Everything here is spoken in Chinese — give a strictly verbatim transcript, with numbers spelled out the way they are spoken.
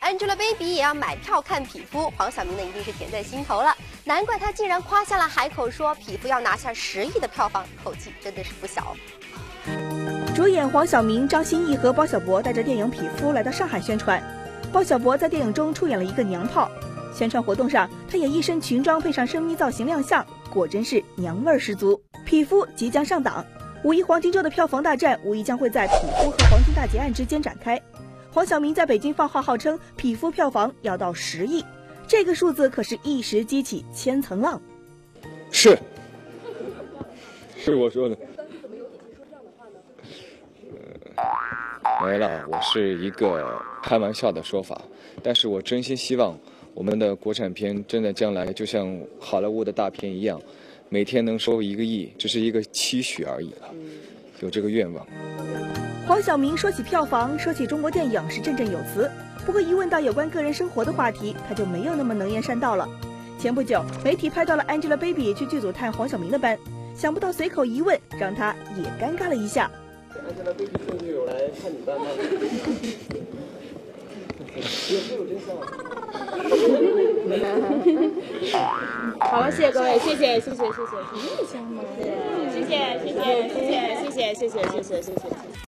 Angelababy 也要买票看匹夫，黄晓明呢一定是甜在心头了。难怪他竟然夸下了海口，说匹夫要拿下十亿的票房，口气真的是不小。 主演黄晓明、张歆艺和包小柏带着电影《匹夫》来到上海宣传。包小柏在电影中出演了一个娘炮，宣传活动上他也一身裙装配上声咪造型亮相，果真是娘味儿十足。匹夫即将上档，五一黄金周的票房大战无疑将会在匹夫和黄金大劫案之间展开。黄晓明在北京放话，号称匹夫票房要到十亿，这个数字可是一时激起千层浪。 是，是我说的。呃，没了，我是一个开玩笑的说法，但是我真心希望我们的国产片真的将来就像好莱坞的大片一样，每天能收一个亿，只是一个期许而已了，有这个愿望。 黄晓明说起票房，说起中国电影是振振有词，不过一问到有关个人生活的话题，他就没有那么能言善道了。前不久，媒体拍到了 Angelababy 去剧组探黄晓明的班，想不到随口一问，让他也尴尬了一下。 Angelababy 最近有来看你班吗？有没有真相？ 好了，谢谢各位，谢谢，谢谢，谢谢，谢谢，谢谢，谢谢，谢谢，谢谢，谢谢，谢谢，谢谢。